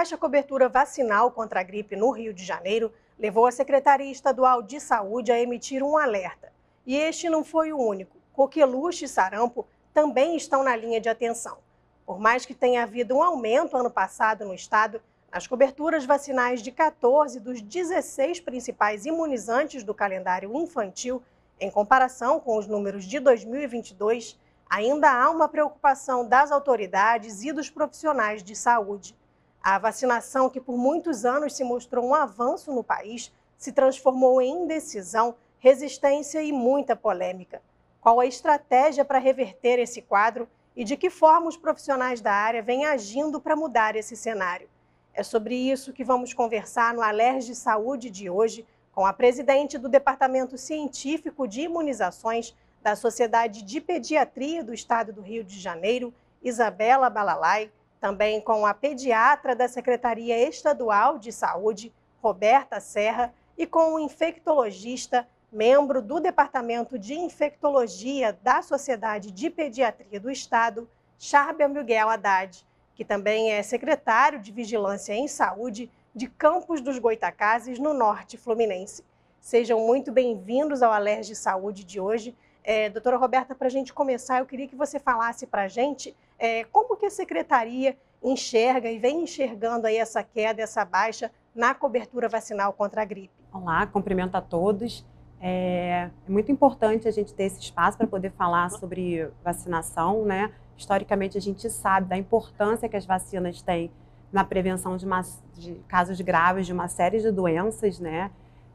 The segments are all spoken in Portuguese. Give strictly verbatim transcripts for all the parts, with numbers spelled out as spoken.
baixa cobertura vacinal contra a gripe no Rio de Janeiro levou a Secretaria Estadual de Saúde a emitir um alerta. E este não foi o único. Coqueluche e sarampo também estão na linha de atenção. Por mais que tenha havido um aumento ano passado no estado, nas coberturas vacinais de quatorze dos dezesseis principais imunizantes do calendário infantil, em comparação com os números de dois mil e vinte e dois, ainda há uma preocupação das autoridades e dos profissionais de saúde. A vacinação, que por muitos anos se mostrou um avanço no país, se transformou em indecisão, resistência e muita polêmica. Qual a estratégia para reverter esse quadro e de que forma os profissionais da área vêm agindo para mudar esse cenário? É sobre isso que vamos conversar no Alerj Saúde de hoje, com a presidente do Departamento Científico de Imunizações da Sociedade de Pediatria do Estado do Rio de Janeiro, Isabela Balalai, também com a pediatra da Secretaria Estadual de Saúde, Roberta Serra, e com o infectologista, membro do Departamento de Infectologia da Sociedade de Pediatria do Estado, Charbel Miguel Haddad, que também é secretário de Vigilância em Saúde de Campos dos Goytacazes, no norte fluminense. Sejam muito bem-vindos ao Alerj Saúde de hoje. É, doutora Roberta, para a gente começar, eu queria que você falasse para a gente é, como que a Secretaria enxerga e vem enxergando aí essa queda, essa baixa na cobertura vacinal contra a gripe. Olá, cumprimento a todos. É, é muito importante a gente ter esse espaço para poder falar sobre vacinação, né? Historicamente, a gente sabe da importância que as vacinas têm na prevenção de, uma, de casos graves de uma série de doenças, né?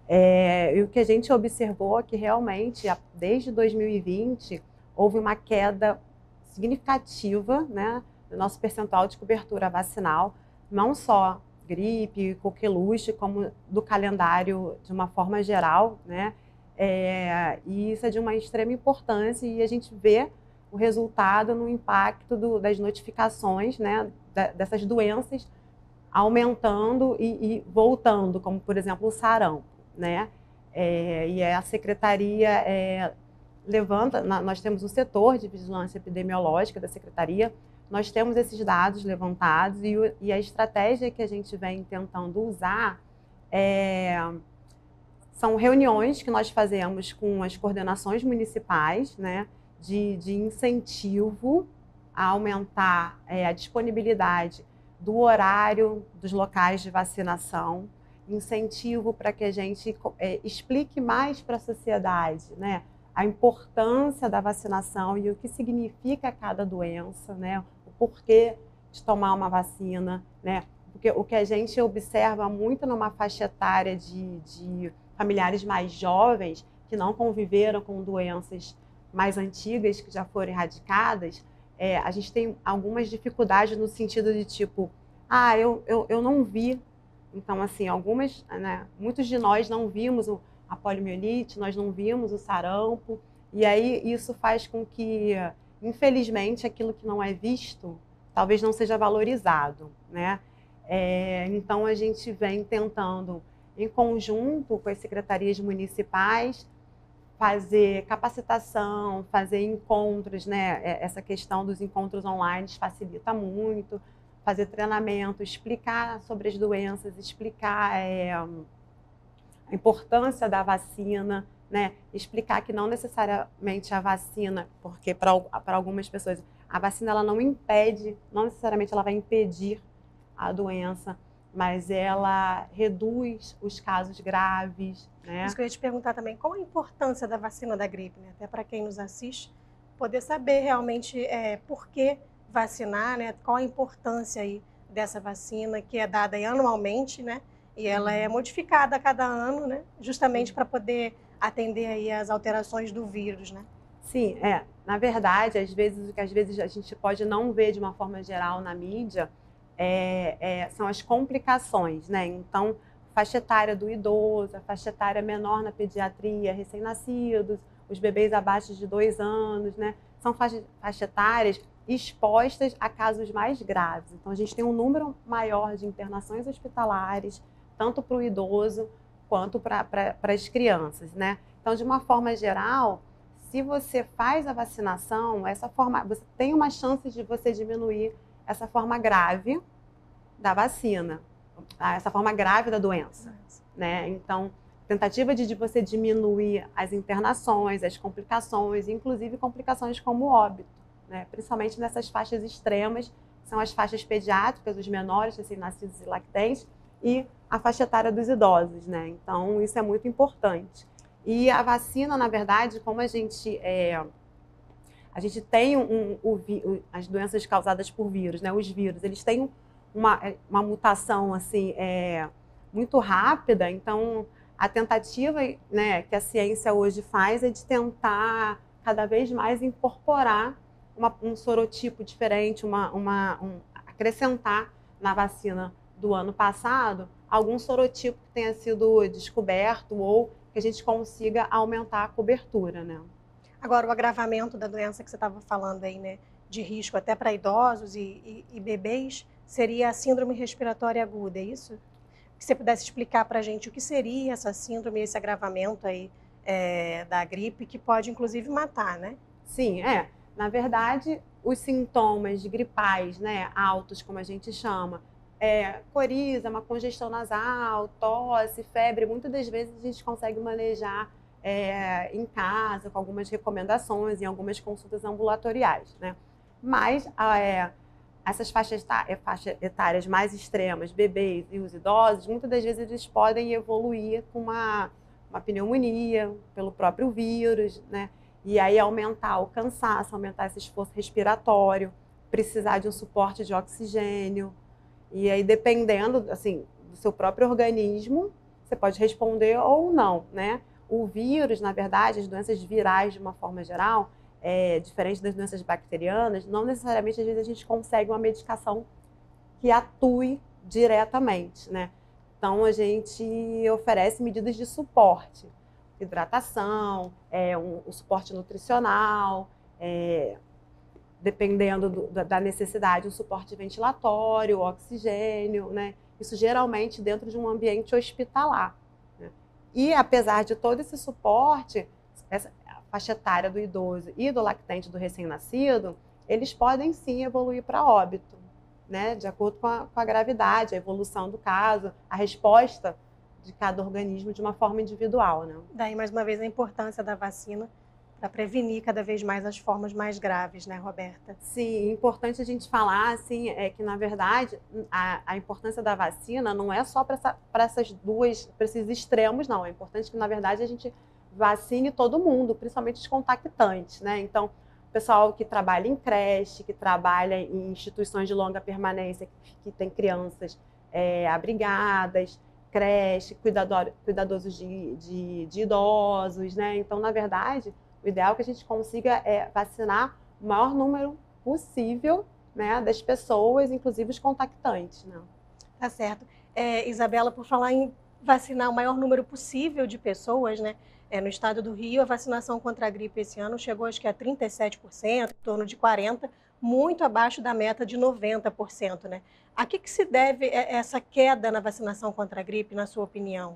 É, e o que a gente observou é que realmente, desde dois mil e vinte, houve uma queda significativa, né, do nosso percentual de cobertura vacinal, não só gripe, coqueluche, como do calendário de uma forma geral, né? É, e isso é de uma extrema importância e a gente vê o resultado no impacto do, das notificações, né, da, dessas doenças aumentando e, e voltando, como, por exemplo, o sarampo, né? É, e a Secretaria é, levanta, na, nós temos o setor de vigilância epidemiológica da Secretaria, nós temos esses dados levantados e, e a estratégia que a gente vem tentando usar é, são reuniões que nós fazemos com as coordenações municipais, né, de, de incentivo a aumentar é, a disponibilidade do horário dos locais de vacinação, incentivo para que a gente é, explique mais para a sociedade, né, a importância da vacinação e o que significa cada doença, né, o porquê de tomar uma vacina, né, porque o que a gente observa muito numa faixa etária de, de familiares mais jovens que não conviveram com doenças mais antigas que já foram erradicadas, é, a gente tem algumas dificuldades no sentido de tipo, ah, eu, eu, eu não vi. Então, assim, algumas, né, muitos de nós não vimos o, a poliomielite, nós não vimos o sarampo, e aí isso faz com que, infelizmente, aquilo que não é visto, talvez não seja valorizado, né? É, então, a gente vem tentando, em conjunto com as secretarias municipais, fazer capacitação, fazer encontros, né? Essa questão dos encontros online facilita muito, fazer treinamento, explicar sobre as doenças, explicar é, a importância da vacina, né? Explicar que não necessariamente a vacina, porque para algumas pessoas a vacina ela não impede, não necessariamente ela vai impedir a doença, mas ela reduz os casos graves, né? Isso que eu ia te perguntar também, qual a importância da vacina da gripe, né? Até para quem nos assiste, poder saber realmente é, por que vacinar, né? Qual a importância aí dessa vacina que é dada aí anualmente, né? E ela é modificada a cada ano, né? Justamente para poder atender aí as alterações do vírus, né? Sim, é. Na verdade, às vezes o que às vezes a gente pode não ver de uma forma geral na mídia É, é, são as complicações, né? Então, faixa etária do idoso, a faixa etária menor na pediatria, recém-nascidos, os bebês abaixo de dois anos, né? São faixas, faixa etárias expostas a casos mais graves. Então, a gente tem um número maior de internações hospitalares, tanto para o idoso quanto para as crianças, né? Então, de uma forma geral, se você faz a vacinação, essa forma, você tem uma chance de você diminuir essa forma grave, da vacina, essa forma grave da doença, né? Então, tentativa de, de você diminuir as internações, as complicações, inclusive complicações como óbito, né? Principalmente nessas faixas extremas, que são as faixas pediátricas, os menores, recém-nascidos e lactentes, e a faixa etária dos idosos, né? Então, isso é muito importante. E a vacina, na verdade, como a gente, é, a gente tem um, um, um, as doenças causadas por vírus, né? Os vírus, eles têm uma, uma mutação assim, é, muito rápida, então a tentativa, né, que a ciência hoje faz é de tentar cada vez mais incorporar uma, um sorotipo diferente, uma, uma, um, acrescentar na vacina do ano passado algum sorotipo que tenha sido descoberto ou que a gente consiga aumentar a cobertura, né? Agora, o agravamento da doença que você estava falando aí, né, de risco até para idosos e, e, e bebês, seria a síndrome respiratória aguda, é isso? Se você pudesse explicar para a gente o que seria essa síndrome, esse agravamento aí é, da gripe, que pode inclusive matar, né? Sim, é. Na verdade, os sintomas gripais, né, altos, como a gente chama, é, coriza, uma congestão nasal, tosse, febre, muitas das vezes a gente consegue manejar é, em casa, com algumas recomendações, em algumas consultas ambulatoriais, né? Mas é, essas faixas etárias mais extremas, bebês e os idosos, muitas das vezes eles podem evoluir com uma, uma pneumonia pelo próprio vírus, né? E aí aumentar o cansaço, aumentar esse esforço respiratório, precisar de um suporte de oxigênio. E aí, dependendo, assim, do seu próprio organismo, você pode responder ou não, né? O vírus, na verdade, as doenças virais, de uma forma geral, é, diferente das doenças bacterianas, não necessariamente, às vezes, a gente consegue uma medicação que atue diretamente, né? Então, a gente oferece medidas de suporte, hidratação, é, um, um suporte nutricional, é, dependendo do, da necessidade, um suporte ventilatório, oxigênio, né? Isso geralmente dentro de um ambiente hospitalar, né? E apesar de todo esse suporte, essa a faixa etária do idoso e do lactente do recém-nascido, eles podem sim evoluir para óbito, né? De acordo com a, com a gravidade, a evolução do caso, a resposta de cada organismo de uma forma individual, né? Daí, mais uma vez, a importância da vacina para prevenir cada vez mais as formas mais graves, né, Roberta? Sim, é importante a gente falar assim, é que, na verdade, a, a importância da vacina não é só para essa, essas duas, para esses extremos, não. É importante que, na verdade, a gente vacine todo mundo, principalmente os contactantes, né? Então, o pessoal que trabalha em creche, que trabalha em instituições de longa permanência, que, que tem crianças é, abrigadas, creche, cuidador, cuidadosos de, de, de idosos, né? Então, na verdade, o ideal é que a gente consiga é, vacinar o maior número possível, né, das pessoas, inclusive os contactantes, né? Tá certo. É, Isabela, por falar em vacinar o maior número possível de pessoas, né? É, no estado do Rio, a vacinação contra a gripe esse ano chegou acho que a trinta e sete por cento, em torno de quarenta por cento, muito abaixo da meta de noventa por cento, né? A que, que se deve essa queda na vacinação contra a gripe, na sua opinião?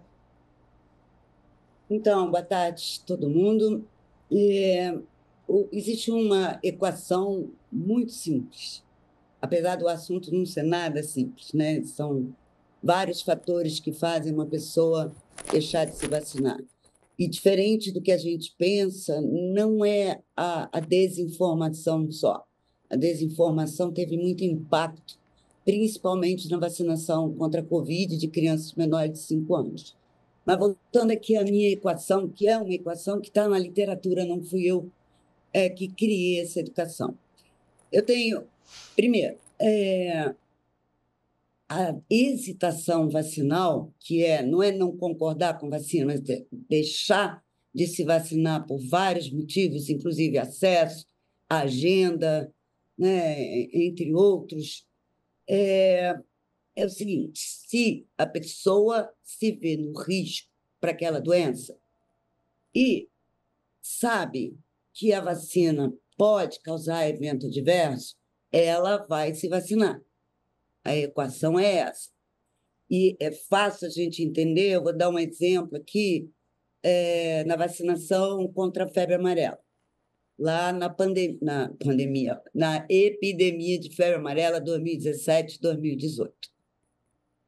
Então, boa tarde, todo mundo. É, o, existe uma equação muito simples, apesar do assunto não ser nada simples, né? São vários fatores que fazem uma pessoa deixar de se vacinar. E diferente do que a gente pensa, não é a, a desinformação só. A desinformação teve muito impacto, principalmente na vacinação contra a Covid de crianças menores de cinco anos. Mas voltando aqui à minha equação, que é uma equação que está na literatura, não fui eu é, que criei essa educação. Eu tenho, primeiro, é, a hesitação vacinal, que é, não é não concordar com vacina, mas deixar de se vacinar por vários motivos, inclusive acesso, agenda, né, entre outros, é, é o seguinte: se a pessoa se vê no risco para aquela doença e sabe que a vacina pode causar evento adverso, ela vai se vacinar. A equação é essa. E é fácil a gente entender, eu vou dar um exemplo aqui, é, na vacinação contra a febre amarela. Lá na, pandem na pandemia, na epidemia de febre amarela dois mil e dezessete, dois mil e dezoito.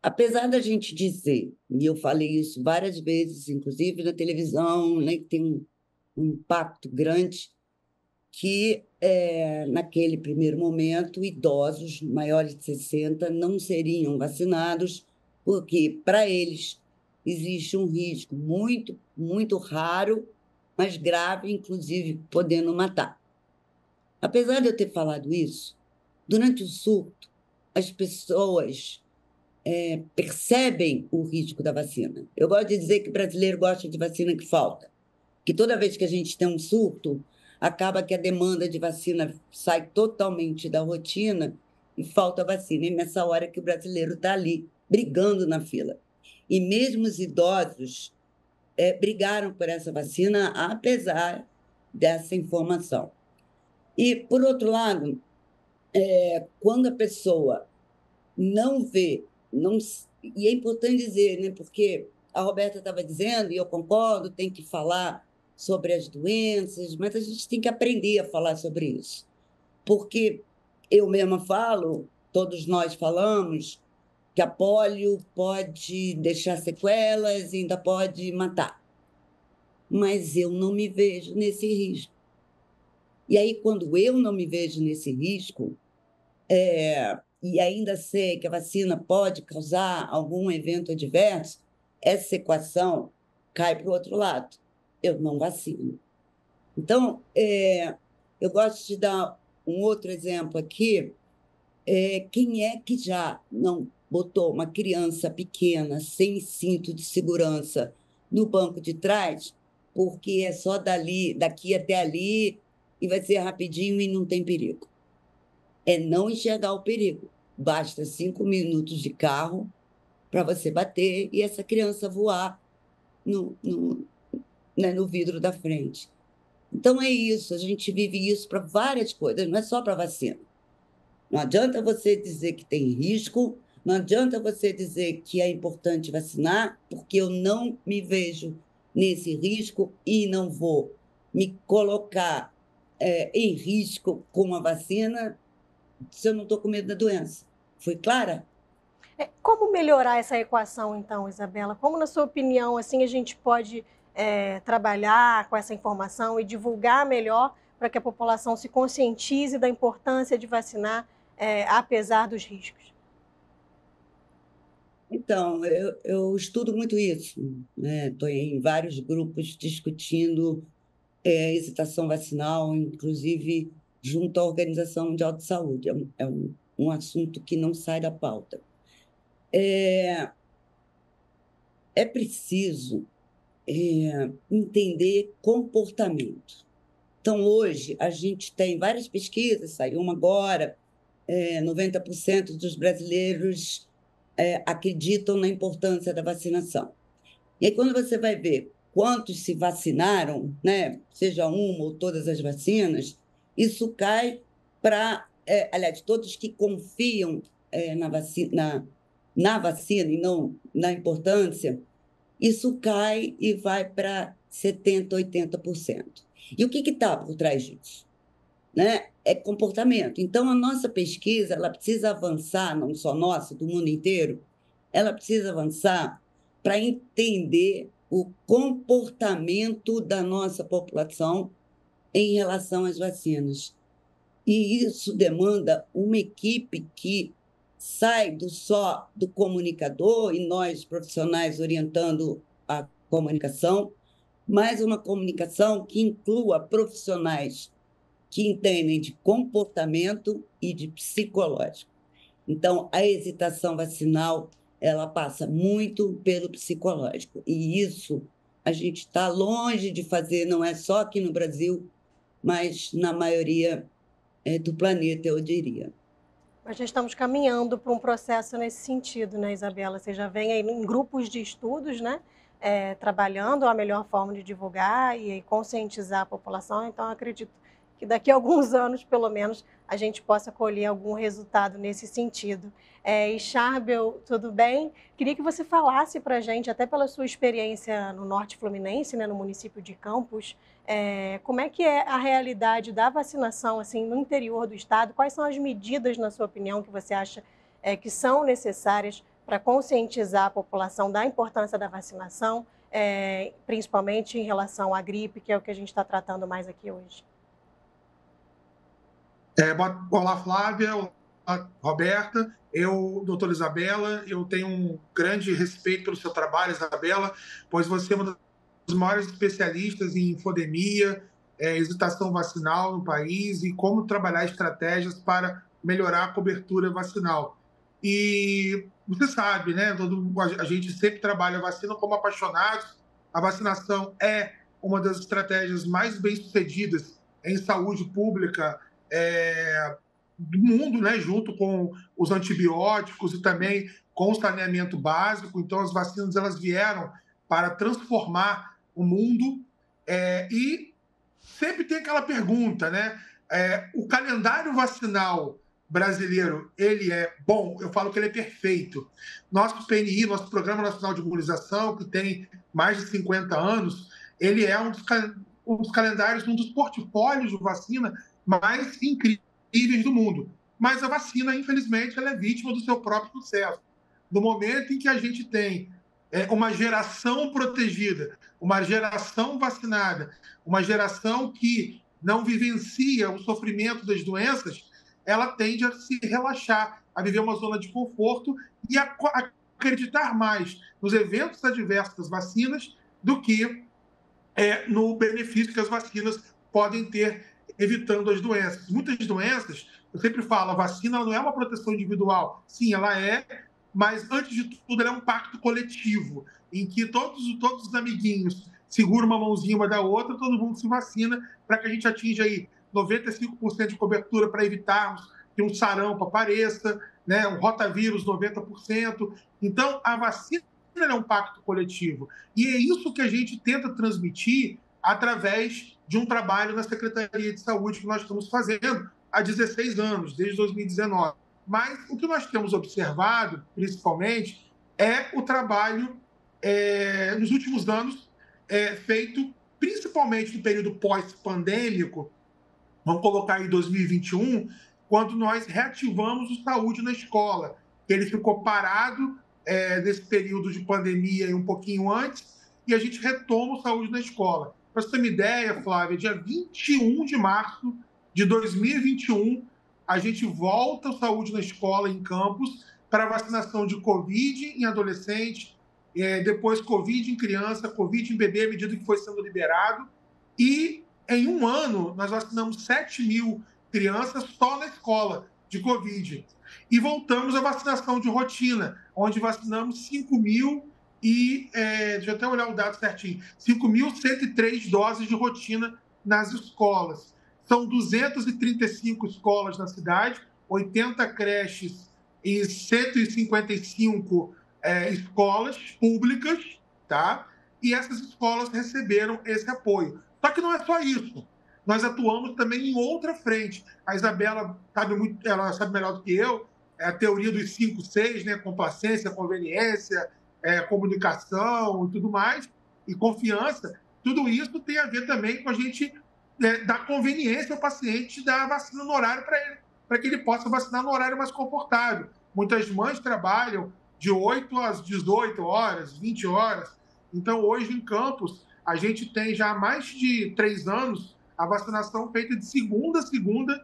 apesar da gente dizer, e eu falei isso várias vezes, inclusive na televisão, né, que tem um, um impacto grande, que é, naquele primeiro momento, idosos maiores de sessenta não seriam vacinados, porque para eles existe um risco muito, muito raro, mas grave, inclusive podendo matar. Apesar de eu ter falado isso, durante o surto, as pessoas é, percebem o risco da vacina. Eu gosto de dizer que o brasileiro gosta de vacina que falta, que toda vez que a gente tem um surto, acaba que a demanda de vacina sai totalmente da rotina e falta vacina. E nessa hora que o brasileiro está ali, brigando na fila. E mesmo os idosos é, brigaram por essa vacina, apesar dessa informação. E, por outro lado, é, quando a pessoa não vê, não, e é importante dizer, né, porque a Roberta estava dizendo, e eu concordo, tem que falar sobre as doenças, mas a gente tem que aprender a falar sobre isso. Porque eu mesma falo, todos nós falamos, que a polio pode deixar sequelas e ainda pode matar. Mas eu não me vejo nesse risco. E aí, quando eu não me vejo nesse risco, é, e ainda sei que a vacina pode causar algum evento adverso, essa equação cai para o outro lado. Eu não vacino. Então, é, eu gosto de dar um outro exemplo aqui. É, quem é que já não botou uma criança pequena, sem cinto de segurança, no banco de trás, porque é só dali, daqui até ali, e vai ser rapidinho e não tem perigo? É não enxergar o perigo. Basta cinco minutos de carro para você bater e essa criança voar no, no, né, no vidro da frente. Então é isso, a gente vive isso para várias coisas, não é só para vacina. Não adianta você dizer que tem risco, não adianta você dizer que é importante vacinar, porque eu não me vejo nesse risco e não vou me colocar é, em risco com a vacina se eu não estou com medo da doença. Foi clara? É, como melhorar essa equação, então, Isabela? Como, na sua opinião, assim, a gente pode é, trabalhar com essa informação e divulgar melhor para que a população se conscientize da importância de vacinar, é, apesar dos riscos? Então, eu, eu estudo muito isso, né? Estou em vários grupos discutindo é, hesitação vacinal, inclusive junto à Organização Mundial de Saúde. É um, é um, um assunto que não sai da pauta. É, é preciso é, entender comportamento. Então, hoje, a gente tem várias pesquisas, saiu uma agora, é, noventa por cento dos brasileiros é, acreditam na importância da vacinação. E aí, quando você vai ver quantos se vacinaram, né, seja uma ou todas as vacinas, isso cai para, é, aliás, todos que confiam é, na, vacina, na vacina e não na importância, isso cai e vai para setenta por cento, oitenta por cento. E o que está por trás disso? Né? É comportamento. Então, a nossa pesquisa ela precisa avançar, não só nossa, do mundo inteiro, ela precisa avançar para entender o comportamento da nossa população em relação às vacinas. E isso demanda uma equipe que sai do só do comunicador e nós profissionais orientando a comunicação, mas uma comunicação que inclua profissionais que entendem de comportamento e de psicológico. Então, a hesitação vacinal, ela passa muito pelo psicológico. E isso a gente está longe de fazer, não é só aqui no Brasil, mas na maioria é, do planeta, eu diria. Nós já estamos caminhando para um processo nesse sentido, né, Isabela? Você já vem aí em grupos de estudos, né, é, trabalhando a melhor forma de divulgar e, e conscientizar a população. Então, eu acredito que daqui a alguns anos, pelo menos, a gente possa colher algum resultado nesse sentido. É, e Charbel, tudo bem? Queria que você falasse para a gente, até pela sua experiência no Norte Fluminense, né, no município de Campos, é, como é que é a realidade da vacinação assim, no interior do estado? Quais são as medidas, na sua opinião, que você acha é, que são necessárias para conscientizar a população da importância da vacinação, é, principalmente em relação à gripe, que é o que a gente está tratando mais aqui hoje? É, olá, Flávia. Olá, Roberta. Eu, doutora Isabela, eu tenho um grande respeito pelo seu trabalho, Isabela, pois você é uma das maiores especialistas em infodemia, é, hesitação vacinal no país e como trabalhar estratégias para melhorar a cobertura vacinal. E você sabe, né? Todo, a gente sempre trabalha a vacina como apaixonados. A vacinação é uma das estratégias mais bem-sucedidas em saúde pública é, do mundo, né? Junto com os antibióticos e também com o saneamento básico. Então, as vacinas elas vieram para transformar o mundo. É, e sempre tem aquela pergunta, né? É, o calendário vacinal brasileiro, ele é bom? Eu falo que ele é perfeito. Nosso P N I, nosso Programa Nacional de Imunização, que tem mais de cinquenta anos, ele é um dos, um dos calendários, um dos portfólios de vacina mais incríveis do mundo. Mas a vacina, infelizmente, ela é vítima do seu próprio sucesso. No momento em que a gente tem é, uma geração protegida, uma geração vacinada, uma geração que não vivencia o sofrimento das doenças, ela tende a se relaxar, a viver uma zona de conforto e a acreditar mais nos eventos adversos das vacinas do que é, no benefício que as vacinas podem ter evitando as doenças. Muitas doenças, eu sempre falo, a vacina não é uma proteção individual. Sim, ela é, mas antes de tudo ela é um pacto coletivo, em que todos, todos os amiguinhos seguram uma mãozinha uma da outra, todo mundo se vacina para que a gente atinja aí noventa e cinco por cento de cobertura para evitarmos que um sarampo apareça, né? Um rotavírus noventa por cento. Então, a vacina é um pacto coletivo. E é isso que a gente tenta transmitir através de um trabalho na Secretaria de Saúde que nós estamos fazendo há dezesseis anos, desde dois mil e dezenove. Mas o que nós temos observado, principalmente, é o trabalho, é, nos últimos anos, é, feito principalmente no período pós-pandêmico, vamos colocar aí dois mil e vinte e um, quando nós reativamos o Saúde na Escola. Ele ficou parado é, nesse período de pandemia e um pouquinho antes, e a gente retoma o Saúde na Escola. Para você ter uma ideia, Flávia, dia vinte e um de março de dois mil e vinte e um, a gente volta o Saúde na Escola em campus para vacinação de Covid em adolescente, é, depois Covid em criança, Covid em bebê, à medida que foi sendo liberado. E em um ano, nós vacinamos sete mil crianças só na escola de Covid. E voltamos à vacinação de rotina, onde vacinamos cinco mil e, é, deixa eu até olhar o dado certinho, cinco mil cento e três doses de rotina nas escolas. São duzentas e trinta e cinco escolas na cidade, oitenta creches e cento e cinquenta e cinco é, escolas públicas, tá? E essas escolas receberam esse apoio. Só que não é só isso. Nós atuamos também em outra frente. A Isabela sabe, muito, ela sabe melhor do que eu, é a teoria dos cinco seis, né? Complacência, conveniência, é, comunicação e tudo mais, e confiança. Tudo isso tem a ver também com a gente é, dar conveniência ao paciente dar vacina no horário para ele, para que ele possa vacinar no horário mais confortável. Muitas mães trabalham de oito às dezoito horas, vinte horas. Então, hoje, em campus, a gente tem já há mais de três anos a vacinação feita de segunda a segunda,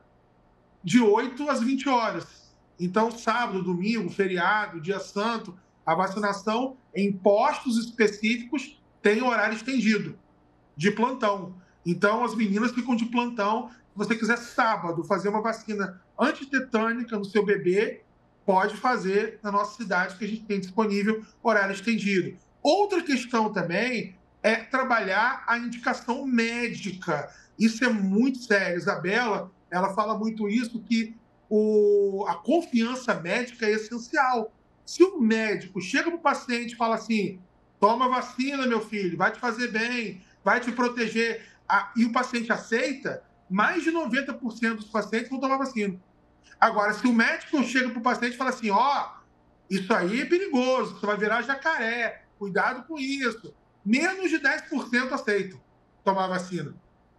de oito às vinte horas. Então, sábado, domingo, feriado, dia santo, a vacinação em postos específicos tem horário estendido, de plantão. Então, as meninas ficam de plantão. Se você quiser sábado fazer uma vacina antitetânica no seu bebê, pode fazer na nossa cidade, que a gente tem disponível horário estendido. Outra questão também é trabalhar a indicação médica. Isso é muito sério. Isabela, ela fala muito isso, que o, a confiança médica é essencial. Se o médico chega para o paciente e fala assim, toma vacina, meu filho, vai te fazer bem, vai te proteger, e o paciente aceita, mais de noventa por cento dos pacientes vão tomar vacina. Agora, se o médico chega para o paciente e fala assim, ó, oh, isso aí é perigoso, você vai virar jacaré, cuidado com isso, menos de dez por cento aceitam tomar vacina.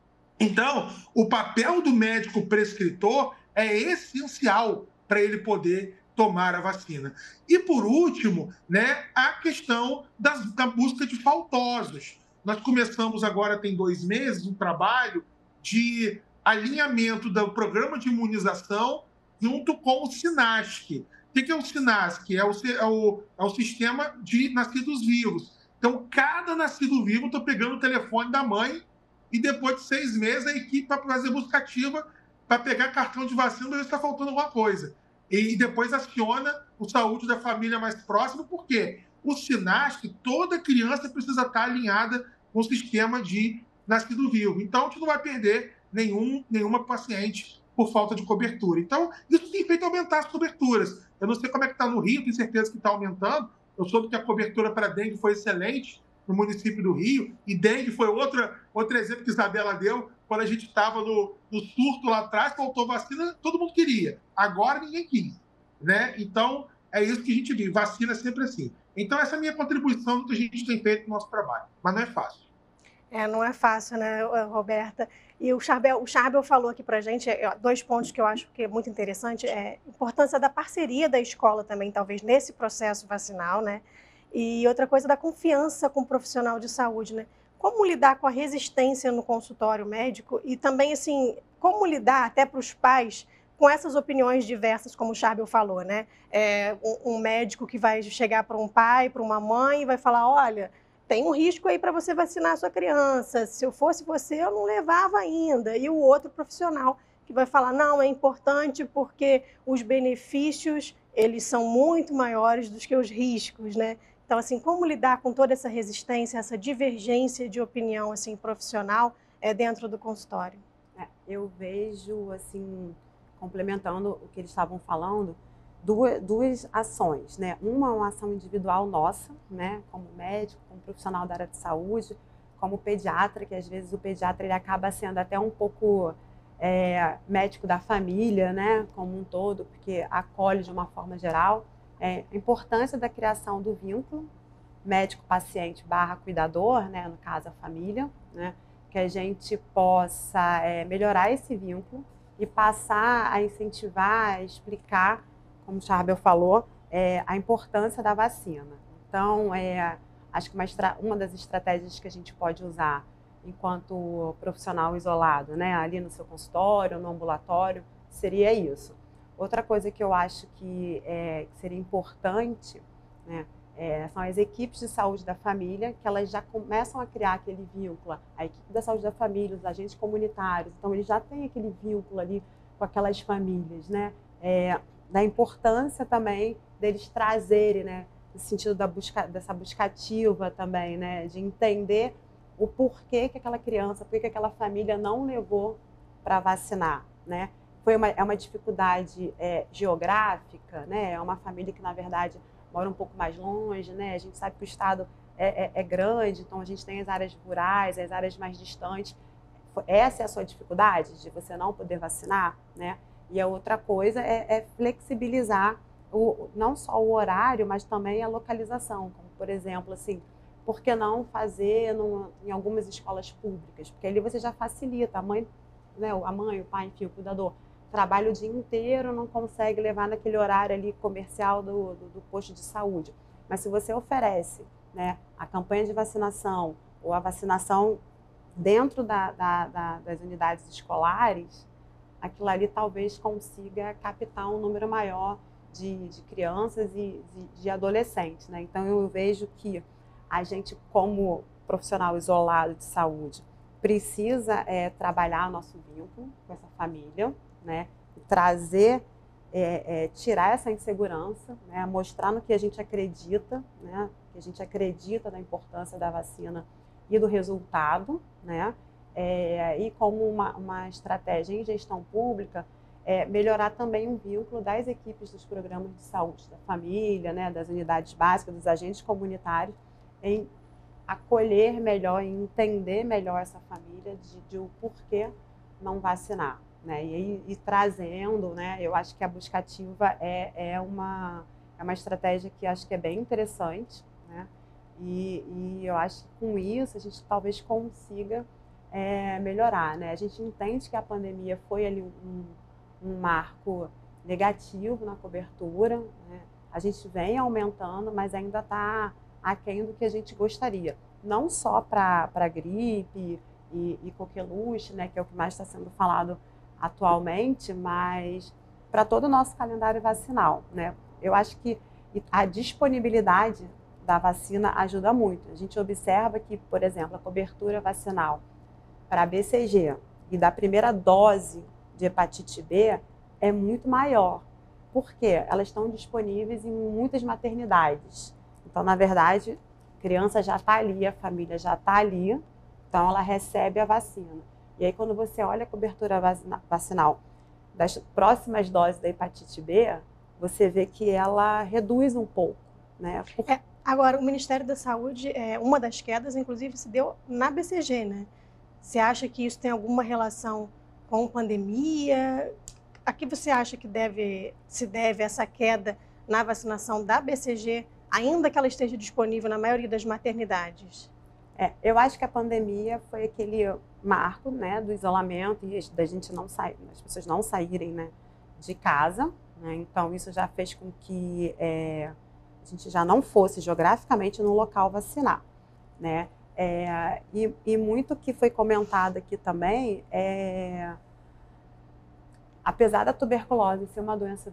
Então, o papel do médico prescritor é essencial para ele poder tomar a vacina. E, por último, né, a questão das, da busca de faltosos. Nós começamos agora, tem dois meses, um trabalho de alinhamento do programa de imunização junto com o SINASC. O que é o SINASC? É o, é o, é o sistema de nascidos vivos. Então, cada nascido vivo, estou pegando o telefone da mãe e depois de seis meses a equipe vai fazer busca ativa para pegar cartão de vacina para ver se está faltando alguma coisa. E depois aciona o saúde da família mais próxima, porque o SINASC, toda criança precisa estar alinhada com o sistema de nascido vivo. Então, a gente não vai perder nenhum, nenhuma paciente por falta de cobertura. Então, isso tem feito aumentar as coberturas. Eu não sei como é que está no Rio, tenho certeza que está aumentando. Eu soube que a cobertura para dengue foi excelente no município do Rio, e dengue foi outra, outro exemplo que Isabela deu, quando a gente estava no, no surto lá atrás, faltou vacina, todo mundo queria. Agora ninguém quis. Né? Então, é isso que a gente vive. Vacina é sempre assim. Então, essa é a minha contribuição do que a gente tem feito no nosso trabalho. Mas não é fácil. É, não é fácil, né, Roberta? E o Charbel, o Charbel falou aqui para a gente dois pontos que eu acho que é muito interessante. É a importância da parceria da escola também, talvez, nesse processo vacinal, né? E outra coisa da confiança com o profissional de saúde, né? Como lidar com a resistência no consultório médico e também, assim, como lidar até para os pais com essas opiniões diversas, como o Charbel falou, né? É, um, um médico que vai chegar para um pai, para uma mãe e vai falar, olha, tem um risco aí para você vacinar a sua criança, se eu fosse você, eu não levava ainda. E o outro profissional que vai falar, não, é importante porque os benefícios, eles são muito maiores do que os riscos, né? Então, assim, como lidar com toda essa resistência, essa divergência de opinião, assim, profissional é, dentro do consultório? É, eu vejo, assim, complementando o que eles estavam falando, duas, duas ações, né? Uma é uma ação individual nossa, né? Como médico, como profissional da área de saúde, como pediatra, que às vezes o pediatra ele acaba sendo até um pouco é, médico da família, né? Como um todo, porque acolhe de uma forma geral. É, a importância da criação do vínculo médico-paciente barra cuidador, né? No caso a família, né? Que a gente possa é, melhorar esse vínculo e passar a incentivar, a explicar, como o Charbel falou, é, a importância da vacina. Então, é, acho que uma, uma das estratégias que a gente pode usar enquanto profissional isolado, né, ali no seu consultório, no ambulatório, seria isso. Outra coisa que eu acho que, é, que seria importante, né, é, são as equipes de saúde da família, que elas já começam a criar aquele vínculo, a equipe da saúde da família, os agentes comunitários, então eles já têm aquele vínculo ali com aquelas famílias, né, é, da importância também deles trazerem, né, no sentido da busca, dessa buscativa também, né, de entender o porquê que aquela criança, porquê que aquela família não levou para vacinar, né. Foi uma, é uma dificuldade é, geográfica, né, é uma família que, na verdade, mora um pouco mais longe, né, a gente sabe que o estado é, é, é grande, então a gente tem as áreas rurais, as áreas mais distantes. Essa é a sua dificuldade, de você não poder vacinar, né? E a outra coisa é, é flexibilizar o, não só o horário, mas também a localização. Como, por exemplo, assim, por que não fazer no, em algumas escolas públicas? Porque ali você já facilita. A mãe, né, a mãe, o pai, enfim, o cuidador, trabalha o dia inteiro, não consegue levar naquele horário ali comercial do, do, do posto de saúde. Mas se você oferece, né, a campanha de vacinação ou a vacinação dentro da, da, da, das unidades escolares, aquilo ali talvez consiga captar um número maior de, de crianças e de, de adolescentes, né? Então, eu vejo que a gente, como profissional isolado de saúde, precisa é, trabalhar o nosso vínculo com essa família, né? Trazer, é, é, tirar essa insegurança, né? Mostrar no que a gente acredita, né? Que a gente acredita na importância da vacina e do resultado, né? É, e como uma, uma estratégia em gestão pública, é, melhorar também o vínculo das equipes dos programas de saúde, da família, né, das unidades básicas, dos agentes comunitários, em acolher melhor, em entender melhor essa família de, de o porquê não vacinar, né? E, e trazendo, né, eu acho que a buscativa é, é, uma, é uma estratégia que acho que é bem interessante, né? E, e eu acho que com isso a gente talvez consiga é, melhorar, né? A gente entende que a pandemia foi ali um, um marco negativo na cobertura, né? A gente vem aumentando, mas ainda está aquém do que a gente gostaria. Não só para a gripe e, e coqueluche, né, que é o que mais está sendo falado atualmente, mas para todo o nosso calendário vacinal, né? Eu acho que a disponibilidade da vacina ajuda muito. A gente observa que, por exemplo, a cobertura vacinal para B C G e da primeira dose de hepatite B é muito maior. Por quê? Elas estão disponíveis em muitas maternidades. Então, na verdade, a criança já está ali, a família já está ali, então ela recebe a vacina. E aí, quando você olha a cobertura vacinal das próximas doses da hepatite B, você vê que ela reduz um pouco, né? Por... É, agora, o Ministério da Saúde, é, uma das quedas, inclusive, se deu na B C G, né? Você acha que isso tem alguma relação com pandemia? A que você acha que deve, se deve essa queda na vacinação da B C G, ainda que ela esteja disponível na maioria das maternidades? É, eu acho que a pandemia foi aquele marco, né, do isolamento e da gente não sair, das pessoas não saírem, né, de casa, né? Então isso já fez com que é, a gente já não fosse geograficamente no local vacinar, né? É, e, e muito que foi comentado aqui também é, apesar da tuberculose ser uma doença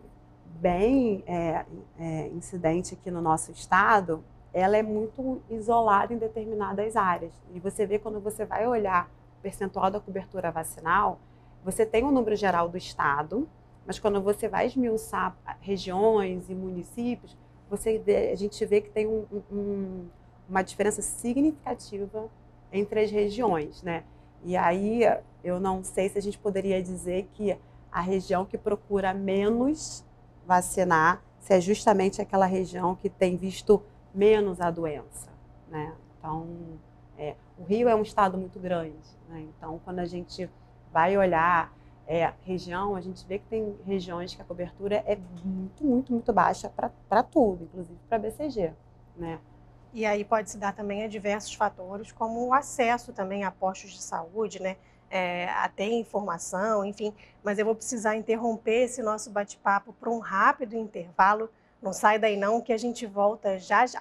bem é, é, incidente aqui no nosso estado, ela é muito isolada em determinadas áreas. E você vê, quando você vai olhar o percentual da cobertura vacinal, você tem o número geral do estado, mas quando você vai esmiuçar regiões e municípios, você vê, a gente vê que tem um, um, uma diferença significativa entre as regiões, né? E aí, eu não sei se a gente poderia dizer que a região que procura menos vacinar, se é justamente aquela região que tem visto menos a doença, né? Então, é, o Rio é um estado muito grande, né? Então, quando a gente vai olhar é, região, a gente vê que tem regiões que a cobertura é muito, muito, muito baixa para tudo, inclusive para B C G, né? E aí pode se dar também a diversos fatores, como o acesso também a postos de saúde, né? É, a ter informação, enfim. Mas eu vou precisar interromper esse nosso bate-papo por um rápido intervalo. Não sai daí não, que a gente volta já já.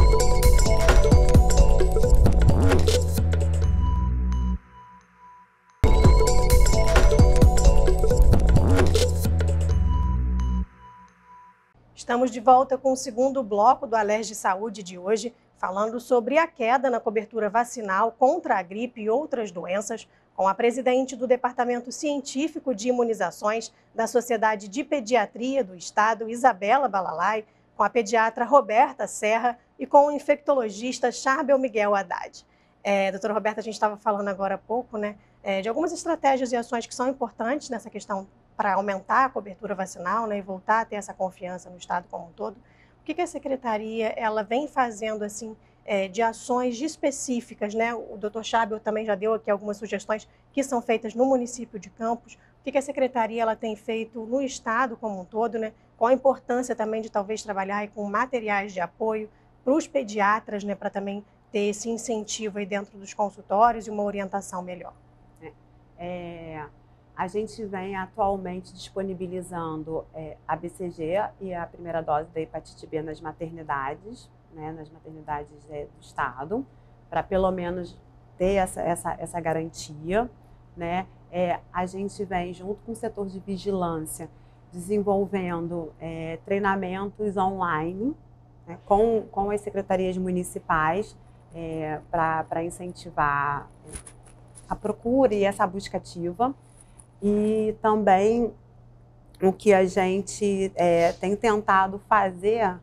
Estamos de volta com o segundo bloco do Alerj Saúde de hoje, falando sobre a queda na cobertura vacinal contra a gripe e outras doenças, com a presidente do Departamento Científico de Imunizações da Sociedade de Pediatria do Estado, Isabela Balalai, com a pediatra Roberta Serra e com o infectologista Charbel Miguel Haddad. É, doutora Roberta, a gente estava falando agora há pouco, né, é, de algumas estratégias e ações que são importantes nessa questão para aumentar a cobertura vacinal, né, e voltar a ter essa confiança no Estado como um todo. O que, que a Secretaria ela vem fazendo assim, é, de ações específicas, né? O doutor Charbel também já deu aqui algumas sugestões que são feitas no município de Campos. O que, que a Secretaria ela tem feito no Estado como um todo, né? Qual a importância também de talvez trabalhar aí com materiais de apoio para os pediatras, né, para também ter esse incentivo aí dentro dos consultórios e uma orientação melhor? É, é... A gente vem atualmente disponibilizando é, a B C G e a primeira dose da hepatite B nas maternidades, né, nas maternidades é, do estado, para pelo menos ter essa, essa, essa garantia, né? É, a gente vem, junto com o setor de vigilância, desenvolvendo é, treinamentos online, né, com, com as secretarias municipais, é, para incentivar a procura e essa busca ativa. E também o que a gente é, tem tentado fazer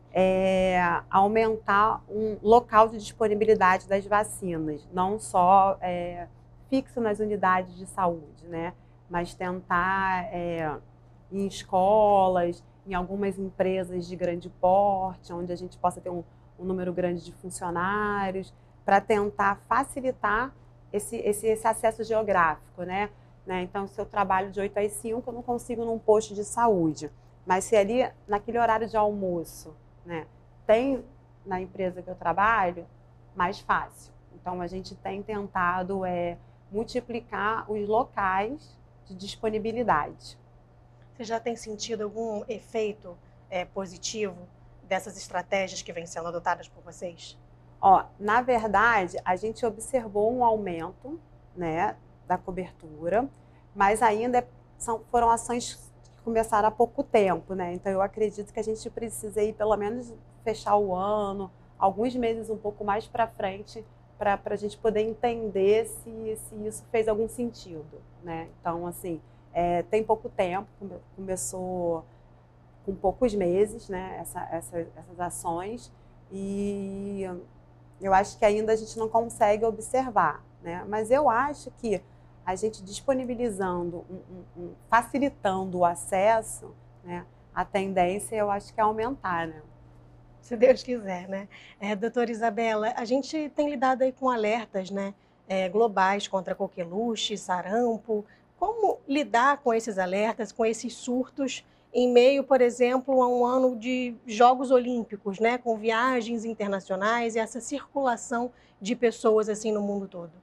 é aumentar um local de disponibilidade das vacinas, não só é, fixo nas unidades de saúde, né? Mas tentar é, em escolas, em algumas empresas de grande porte, onde a gente possa ter um, um número grande de funcionários, para tentar facilitar esse, esse, esse acesso geográfico, né? Né? Então, se eu trabalho de oito às cinco, eu não consigo num posto de saúde. Mas se ali, naquele horário de almoço, né, tem na empresa que eu trabalho, mais fácil. Então, a gente tem tentado é, multiplicar os locais de disponibilidade. Você já tem sentido algum efeito é, positivo dessas estratégias que vêm sendo adotadas por vocês? Ó, na verdade, a gente observou um aumento, né, da cobertura, mas ainda são, foram ações que começaram há pouco tempo, né? Então eu acredito que a gente precisa ir pelo menos fechar o ano, alguns meses um pouco mais para frente, para a gente poder entender se, se isso fez algum sentido, né? Então, assim, é, tem pouco tempo, come, começou com poucos meses, né, essa, essa, essas ações, e eu acho que ainda a gente não consegue observar, né? Mas eu acho que a gente disponibilizando, um, um, um, facilitando o acesso, né, a tendência eu acho que é aumentar, né? Se Deus quiser, né? É, doutora Isabela, a gente tem lidado aí com alertas, né, é, globais contra coqueluche, sarampo. Como lidar com esses alertas, com esses surtos, em meio, por exemplo, a um ano de Jogos Olímpicos, né, com viagens internacionais e essa circulação de pessoas assim no mundo todo?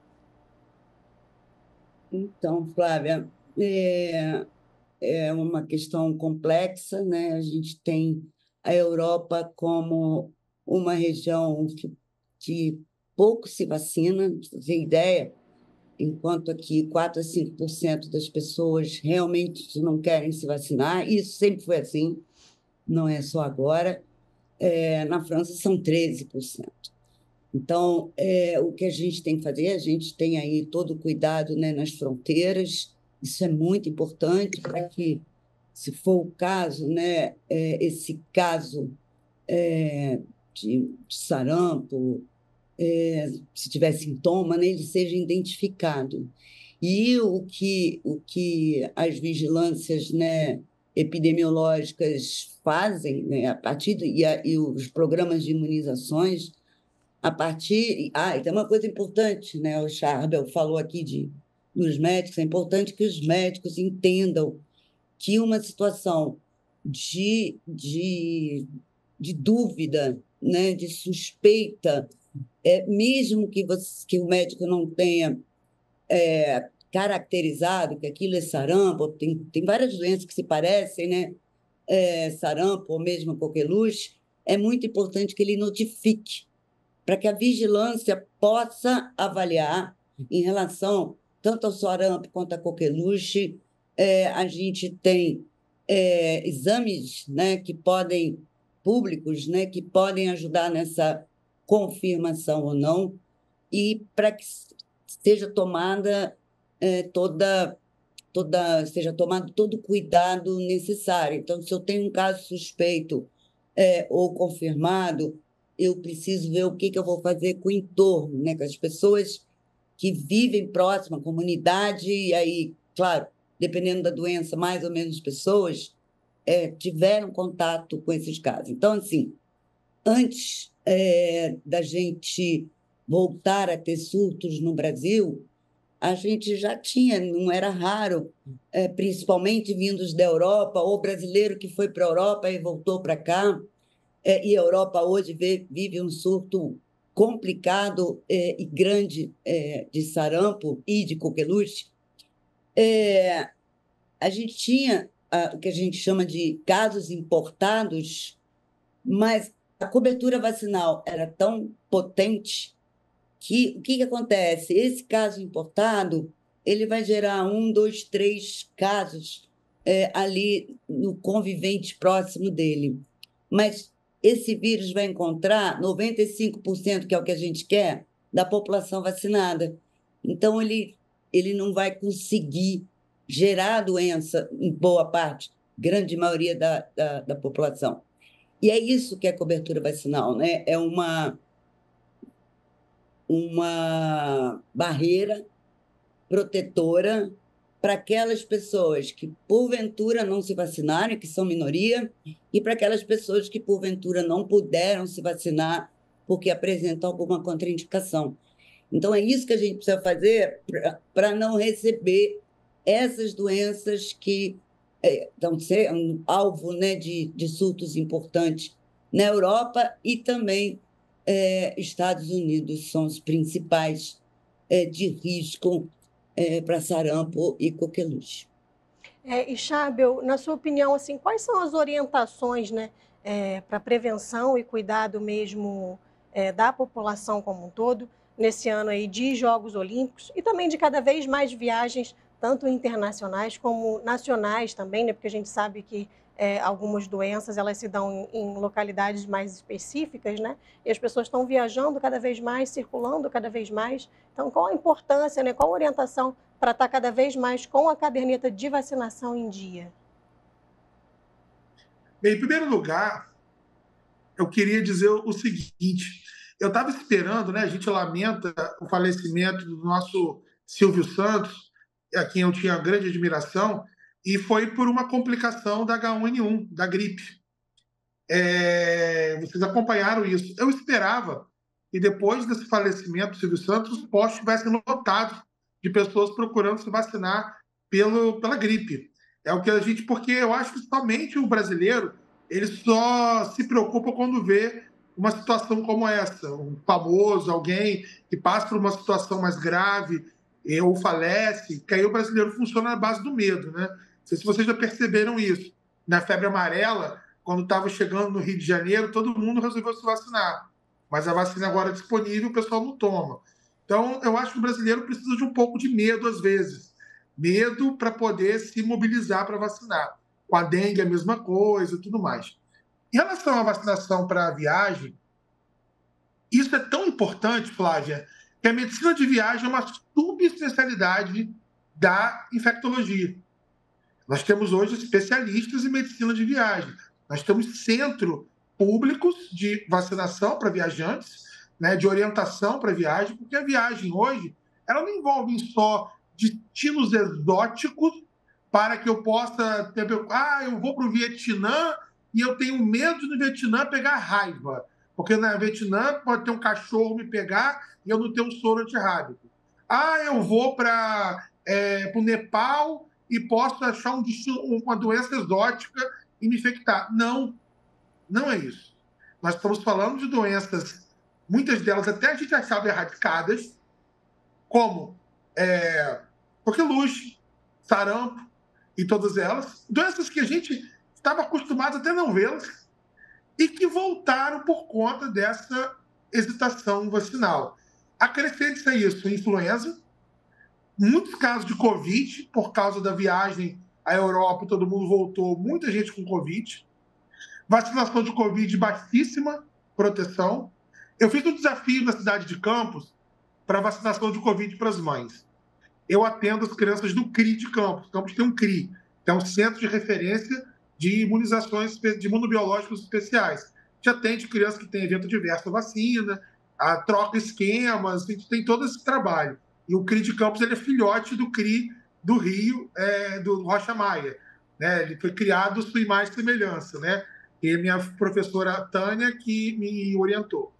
Então, Flávia, é, é uma questão complexa, né? A gente tem a Europa como uma região que, que pouco se vacina, pra você ter ideia, enquanto aqui quatro a cinco por cento das pessoas realmente não querem se vacinar, isso sempre foi assim, não é só agora. É, na França são treze por cento. Então, é, o que a gente tem que fazer, a gente tem aí todo o cuidado, né, nas fronteiras, isso é muito importante para que, se for o caso, né, é, esse caso é, de, de sarampo, é, se tiver sintoma, né, ele seja identificado. E o que, o que as vigilâncias, né, epidemiológicas fazem, né, a partir de, e, a, e os programas de imunizações, a partir. Ah, e tem uma coisa importante, né? O Charbel falou aqui de, dos médicos, é importante que os médicos entendam que uma situação de, de, de dúvida, né, de suspeita, é, mesmo que, você, que o médico não tenha é, caracterizado que aquilo é sarampo, tem, tem várias doenças que se parecem, né? É, sarampo ou mesmo coqueluche, é muito importante que ele notifique para que a vigilância possa avaliar em relação tanto ao sarampo quanto à coqueluche. É, a gente tem é, exames, né, que podem, públicos, né, que podem ajudar nessa confirmação ou não, e para que seja tomada é, toda toda seja tomado todo o cuidado necessário. Então, se eu tenho um caso suspeito é, ou confirmado, eu preciso ver o que, que eu vou fazer com o entorno, né? Com as pessoas que vivem próximo à comunidade, e aí, claro, dependendo da doença, mais ou menos pessoas é, tiveram contato com esses casos. Então, assim, antes é, da gente voltar a ter surtos no Brasil, a gente já tinha, não era raro, é, principalmente vindos da Europa, ou brasileiro que foi para a Europa e voltou para cá, é, e a Europa hoje vê, vive um surto complicado é, e grande é, de sarampo e de coqueluche. É, a gente tinha a, o que a gente chama de casos importados, mas a cobertura vacinal era tão potente que o que, que acontece? Esse caso importado, ele vai gerar um, dois, três casos é, ali no convivente próximo dele. Mas esse vírus vai encontrar noventa e cinco por cento, que é o que a gente quer, da população vacinada. Então, ele, ele não vai conseguir gerar a doença em boa parte, grande maioria da, da, da população. E é isso que é cobertura vacinal, né? É uma uma barreira protetora para aquelas pessoas que, porventura, não se vacinarem, que são minoria, e para aquelas pessoas que, porventura, não puderam se vacinar porque apresentam alguma contraindicação. Então, é isso que a gente precisa fazer para não receber essas doenças que é, estão sendo alvo, né, de, de surtos importantes na Europa e também é, Estados Unidos são os principais é, de risco é, para sarampo e coqueluche. É, e, Charbel, na sua opinião, assim, quais são as orientações, né, é, para prevenção e cuidado mesmo é, da população como um todo, nesse ano aí de Jogos Olímpicos e também de cada vez mais viagens, tanto internacionais como nacionais também, né, porque a gente sabe que é, algumas doenças elas se dão em, em localidades mais específicas, né, e as pessoas estão viajando cada vez mais, circulando cada vez mais. Então, qual a importância, né, qual a orientação para estar cada vez mais com a caderneta de vacinação em dia? Bem, em primeiro lugar, eu queria dizer o seguinte: eu estava esperando, né? A gente lamenta o falecimento do nosso Silvio Santos, a quem eu tinha grande admiração, e foi por uma complicação da H um N um, da gripe. É, vocês acompanharam isso. Eu esperava que depois desse falecimento do Silvio Santos, os postos estivessem lotados de pessoas procurando se vacinar pelo, pela gripe. É o que a gente, porque eu acho que somente o brasileiro ele só se preocupa quando vê uma situação como essa, um famoso, alguém que passa por uma situação mais grave eh, ou falece, que aí o brasileiro funciona na base do medo, né? Não sei se vocês já perceberam isso. Na febre amarela, quando estava chegando no Rio de Janeiro, todo mundo resolveu se vacinar. Mas a vacina agora é disponível, o pessoal não toma. Então, eu acho que o brasileiro precisa de um pouco de medo, às vezes. Medo para poder se mobilizar para vacinar. Com a dengue, a mesma coisa e tudo mais. Em relação à vacinação para a viagem, isso é tão importante, Flávia, que a medicina de viagem é uma subespecialidade da infectologia. Nós temos hoje especialistas em medicina de viagem. Nós temos centros públicos de vacinação para viajantes, né, de orientação para viagem, porque a viagem hoje ela não envolve só destinos exóticos para que eu possa ter... Ah, eu vou para o Vietnã e eu tenho medo de no Vietnã pegar raiva, porque na Vietnã pode ter um cachorro me pegar e eu não ter um soro antirrábico. Ah, eu vou para é, o Nepal e posso achar um destino, uma doença exótica e me infectar. Não, não é isso. Nós estamos falando de doenças, muitas delas até a gente achava erradicadas, como é, coqueluche, sarampo e todas elas, doenças que a gente estava acostumado até não vê-las e que voltaram por conta dessa hesitação vacinal. Acrescente-se a isso a influenza, muitos casos de Covid, por causa da viagem à Europa, todo mundo voltou, muita gente com Covid. Vacinação de Covid, baixíssima proteção. Eu fiz um desafio na cidade de Campos para vacinação de Covid para as mães. Eu atendo as crianças do C R I de Campos. Campos tem um C R I, que é um centro de referência de imunizações de imunobiológicos especiais. Já atende crianças que têm evento diverso à vacina, a troca esquemas, a gente tem todo esse trabalho. E o C R I de Campos ele é filhote do C R I do Rio, é, do Rocha Maia. Né? Ele foi criado sua imagem e semelhança. Né? E a minha professora Tânia que me orientou.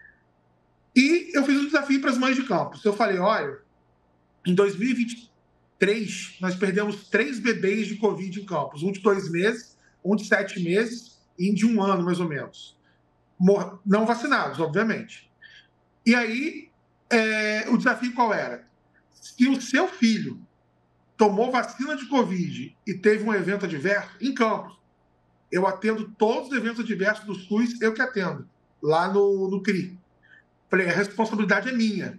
E eu fiz um desafio para as mães de Campos. Eu falei, olha, em dois mil e vinte e três, nós perdemos três bebês de Covid em Campos. Um de dois meses, um de sete meses e um de um ano, mais ou menos. Não vacinados, obviamente. E aí, é, o desafio qual era? Se o seu filho tomou vacina de Covid e teve um evento adverso, em Campos, eu atendo todos os eventos adversos do SUS, eu que atendo, lá no, no C R I. Falei, a responsabilidade é minha.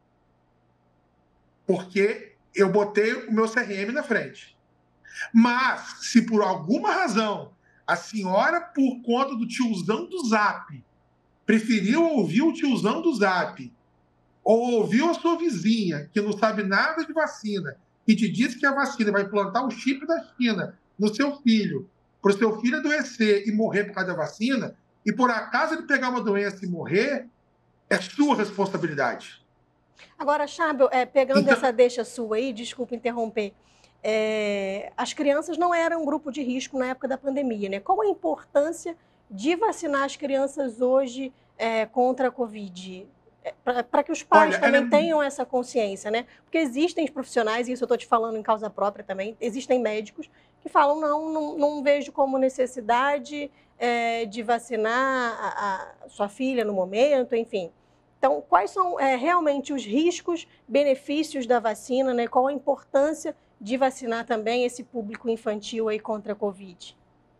Porque eu botei o meu C R M na frente. Mas, se por alguma razão a senhora, por conta do tiozão do Zap, preferiu ouvir o tiozão do Zap, ou ouviu a sua vizinha, que não sabe nada de vacina, e te disse que a vacina vai implantar o chip da China no seu filho, para o seu filho adoecer e morrer por causa da vacina, e por acaso ele pegar uma doença e morrer, é sua responsabilidade. Agora, Charbel, é, pegando Então... essa deixa sua aí, desculpa interromper, é, as crianças não eram um grupo de risco na época da pandemia, né? Qual a importância de vacinar as crianças hoje é, contra a Covid? É, para que os pais Olha, também é... tenham essa consciência, né? Porque existem profissionais, e isso eu estou te falando em causa própria também, existem médicos que falam, não, não, não vejo como necessidade é, de vacinar a, a sua filha no momento, enfim. Então, quais são é, realmente os riscos, benefícios da vacina, né? Qual a importância de vacinar também esse público infantil aí contra a Covid?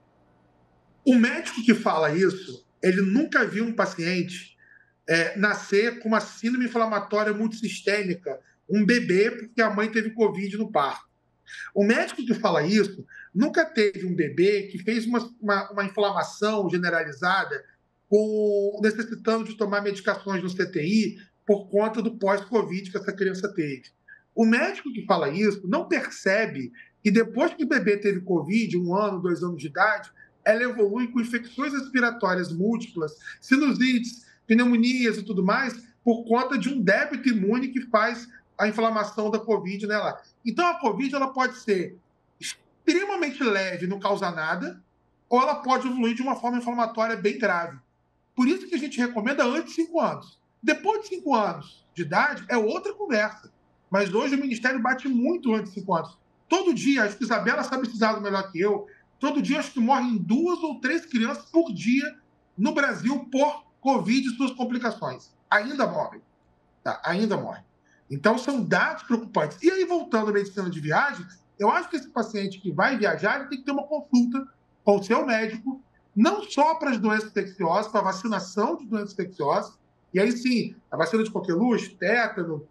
O médico que fala isso, ele nunca viu um paciente é, nascer com uma síndrome inflamatória multissistêmica, um bebê porque a mãe teve Covid no parto. O médico que fala isso nunca teve um bebê que fez uma, uma, uma inflamação generalizada, com, necessitando de tomar medicações no C T I por conta do pós-Covid que essa criança teve. O médico que fala isso não percebe que depois que o bebê teve Covid, um ano, dois anos de idade, ela evolui com infecções respiratórias múltiplas, sinusites, pneumonias e tudo mais, por conta de um débito imune que faz a inflamação da Covid nela. Então, a Covid ela pode ser extremamente leve, não causa nada, ou ela pode evoluir de uma forma inflamatória bem grave. Por isso que a gente recomenda antes de cinco anos. Depois de cinco anos de idade, é outra conversa. Mas hoje o Ministério bate muito antes de cinco anos. Todo dia, acho que a Isabela sabe esse dado melhor que eu, todo dia acho que morrem duas ou três crianças por dia no Brasil por Covid e suas complicações. Ainda morrem. Tá? Ainda morrem. Então, são dados preocupantes. E aí, voltando à medicina de viagem, eu acho que esse paciente que vai viajar, ele tem que ter uma consulta com o seu médico, não só para as doenças infecciosas, para a vacinação de doenças infecciosas, e aí sim, a vacina de coqueluche, tétano,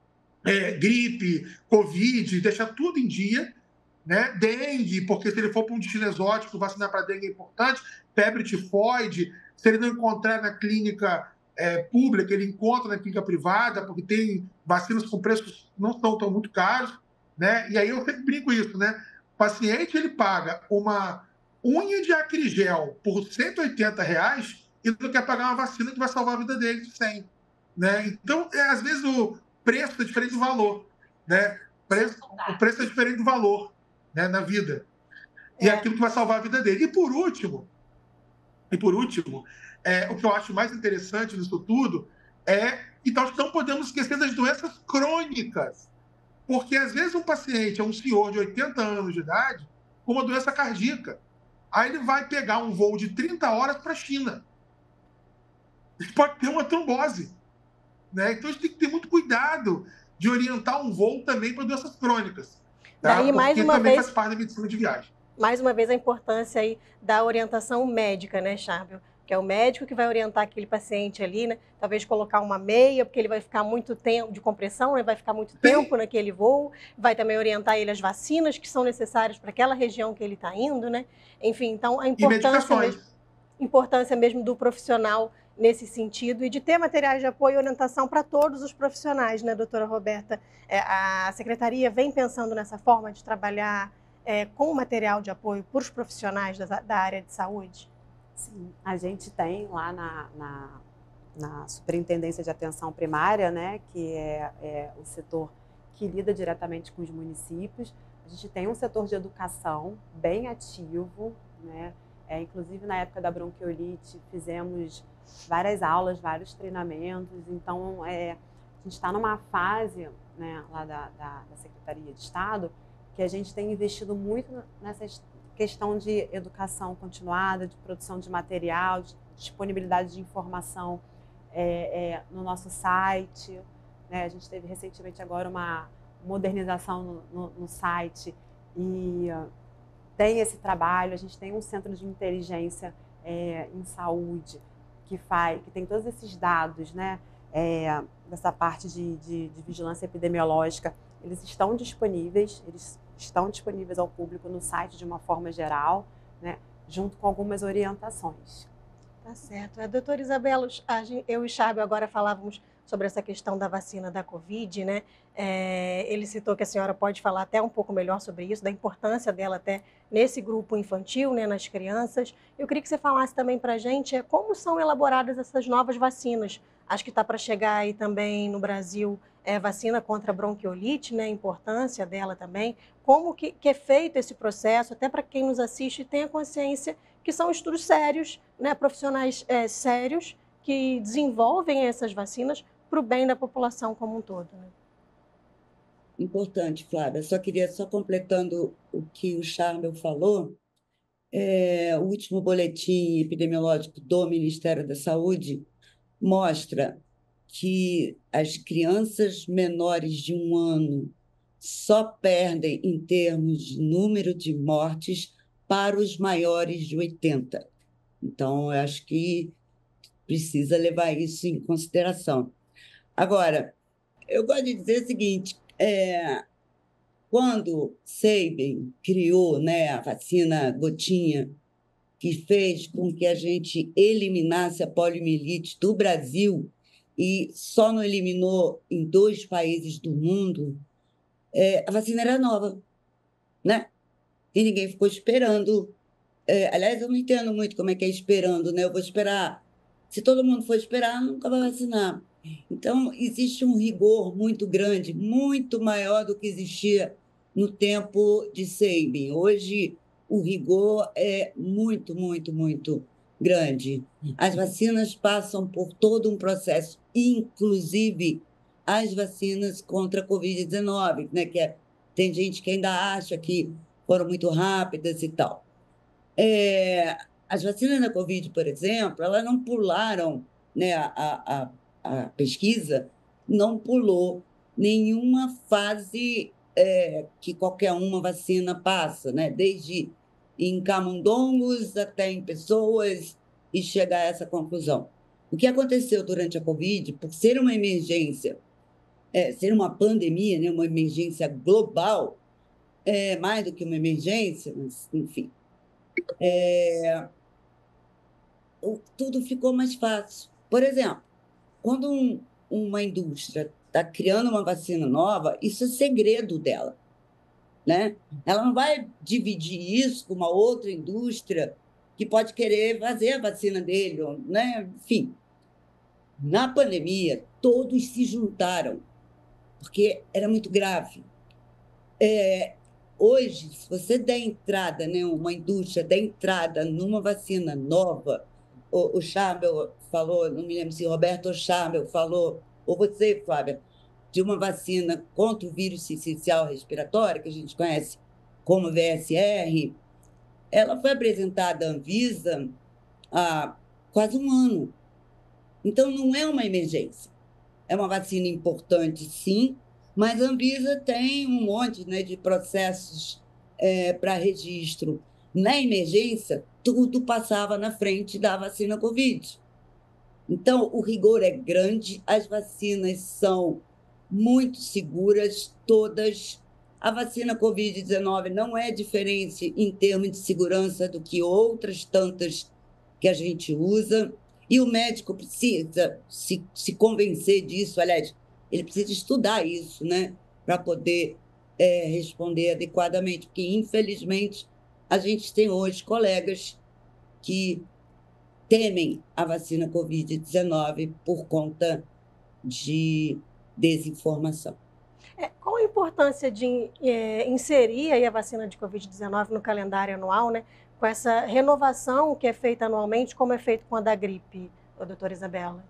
é, gripe, Covid, deixar tudo em dia, né? Dengue, porque se ele for para um destino exótico, vacinar para dengue é importante, febre tifoide, se ele não encontrar na clínica é, pública, ele encontra na clínica privada, porque tem vacinas com preços não tão, tão muito caros, né? E aí eu sempre brinco isso, né? O paciente, ele paga uma unha de acrigel por cento e oitenta reais e não quer pagar uma vacina que vai salvar a vida dele de cem, né? Então, é, às vezes o preço é diferente do valor, né? Preço, o preço é diferente do valor, né, na vida. E é aquilo que vai salvar a vida dele. E por último, e por último, é, o que eu acho mais interessante nisso tudo é que nós não podemos esquecer das doenças crônicas. Porque, às vezes, um paciente é um senhor de oitenta anos de idade com uma doença cardíaca. Aí ele vai pegar um voo de trinta horas para a China. Ele pode ter uma trombose, né? Então, a gente tem que ter muito cuidado de orientar um voo também para doenças crônicas. Tá? Daí, mais Porque uma também vez, faz parte da medicina de viagem. Mais uma vez, a importância aí da orientação médica, né, Charbel? Que é o médico que vai orientar aquele paciente ali, né? Talvez colocar uma meia, porque ele vai ficar muito tempo de compressão, né? Vai ficar muito tempo naquele voo. Vai também orientar ele as vacinas que são necessárias para aquela região que ele está indo, né? Enfim, então a importância mesmo, importância mesmo do profissional nesse sentido e de ter materiais de apoio e orientação para todos os profissionais, né, doutora Roberta? É, a Secretaria vem pensando nessa forma de trabalhar é, com material de apoio para os profissionais da, da área de saúde? Sim, a gente tem lá na, na, na Superintendência de Atenção Primária, né, que é, é o setor que lida diretamente com os municípios, a gente tem um setor de educação bem ativo, né, é, inclusive na época da bronquiolite fizemos várias aulas, vários treinamentos, então é, a gente está numa fase, né, lá da, da, da Secretaria de Estado que a gente tem investido muito nessa questão de educação continuada, de produção de material, de disponibilidade de informação é, é, no nosso site, né? A gente teve recentemente agora uma modernização no, no, no site e uh, tem esse trabalho. A gente tem um centro de inteligência é, em saúde que faz, que tem todos esses dados, né? É, dessa parte de, de, de vigilância epidemiológica. Eles estão disponíveis, eles estão disponíveis ao público no site de uma forma geral, né, junto com algumas orientações. Tá certo. A doutora Isabela, eu e Charbel agora falávamos sobre essa questão da vacina da Covid, né? É, ele citou que a senhora pode falar até um pouco melhor sobre isso, da importância dela até nesse grupo infantil, né, nas crianças. Eu queria que você falasse também para a gente é, como são elaboradas essas novas vacinas. Acho que está para chegar aí também no Brasil é, vacina contra a bronquiolite, né, a importância dela também. Como que, que é feito esse processo, até para quem nos assiste tenha consciência que são estudos sérios, né, profissionais é, sérios que desenvolvem essas vacinas para o bem da população como um todo. Né? Importante, Flávia. Só queria, só completando o que o Charbel falou, é, o último boletim epidemiológico do Ministério da Saúde mostra que as crianças menores de um ano só perdem em termos de número de mortes para os maiores de oitenta. Então, eu acho que precisa levar isso em consideração. Agora, eu gosto de dizer o seguinte, é, quando Sabin criou, né, a vacina gotinha, que fez com que a gente eliminasse a poliomielite do Brasil e só não eliminou em dois países do mundo, é, a vacina era nova, né? E ninguém ficou esperando. É, aliás, eu não entendo muito como é que é esperando, né? Eu vou esperar. Se todo mundo for esperar, nunca vai vacinar. Então, existe um rigor muito grande, muito maior do que existia no tempo de Sabin. Hoje, o rigor é muito, muito, muito grande. As vacinas passam por todo um processo, inclusive as vacinas contra a covid dezenove, né? Que é, tem gente que ainda acha que foram muito rápidas e tal. É, as vacinas da Covid, por exemplo, elas não pularam, né, a, a, a pesquisa não pulou nenhuma fase é, que qualquer uma vacina passa, né, desde em camundongos até em pessoas e chegar a essa conclusão. O que aconteceu durante a Covid, por ser uma emergência, é, ser uma pandemia, né, uma emergência global, é mais do que uma emergência, mas, enfim, É, tudo ficou mais fácil. Por exemplo, quando um, uma indústria está criando uma vacina nova, isso é segredo dela, né? Ela não vai dividir isso com uma outra indústria que pode querer fazer a vacina dele, né? Enfim, na pandemia, todos se juntaram, porque era muito grave. É, hoje, se você der entrada, né, uma indústria der entrada numa vacina nova, o, o Schabel falou, não me lembro se Roberto Schabel falou, ou você, Flávia, de uma vacina contra o vírus sincicial respiratório, que a gente conhece como V S R, ela foi apresentada à Anvisa há quase um ano. Então, não é uma emergência. É uma vacina importante, sim, mas a Anvisa tem um monte, né, de processos é, para registro. Na emergência, tudo passava na frente da vacina Covid. Então, o rigor é grande, as vacinas são muito seguras, todas. A vacina Covid dezenove não é diferente em termos de segurança do que outras tantas que a gente usa. E o médico precisa se, se convencer disso, aliás, ele precisa estudar isso, né, para poder é, responder adequadamente, porque, infelizmente, a gente tem hoje colegas que temem a vacina Covid dezenove por conta de desinformação. É, qual a importância de é, inserir aí a vacina de Covid dezenove no calendário anual, né, com essa renovação que é feita anualmente, como é feito com a da gripe, doutora Isabela?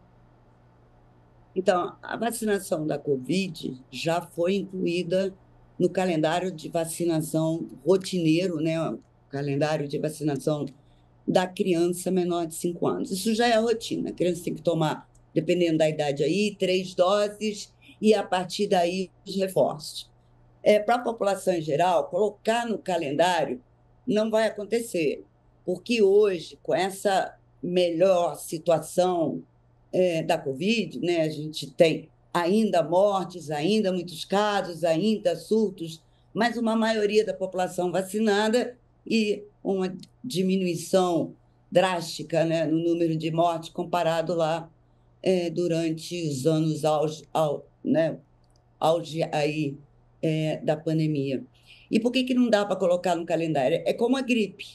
Então, a vacinação da Covid já foi incluída no calendário de vacinação rotineiro, né, o calendário de vacinação da criança menor de cinco anos. Isso já é rotina. A criança tem que tomar, dependendo da idade aí, três doses e, a partir daí, os reforços. É, para a população em geral, colocar no calendário não vai acontecer, porque hoje, com essa melhor situação é, da Covid, né, a gente tem ainda mortes, ainda muitos casos, ainda surtos, mas uma maioria da população vacinada e uma diminuição drástica, né, no número de mortes comparado lá é, durante os anos auge, au, né, auge aí, é, da pandemia. E por que, que não dá para colocar no calendário? É como a gripe.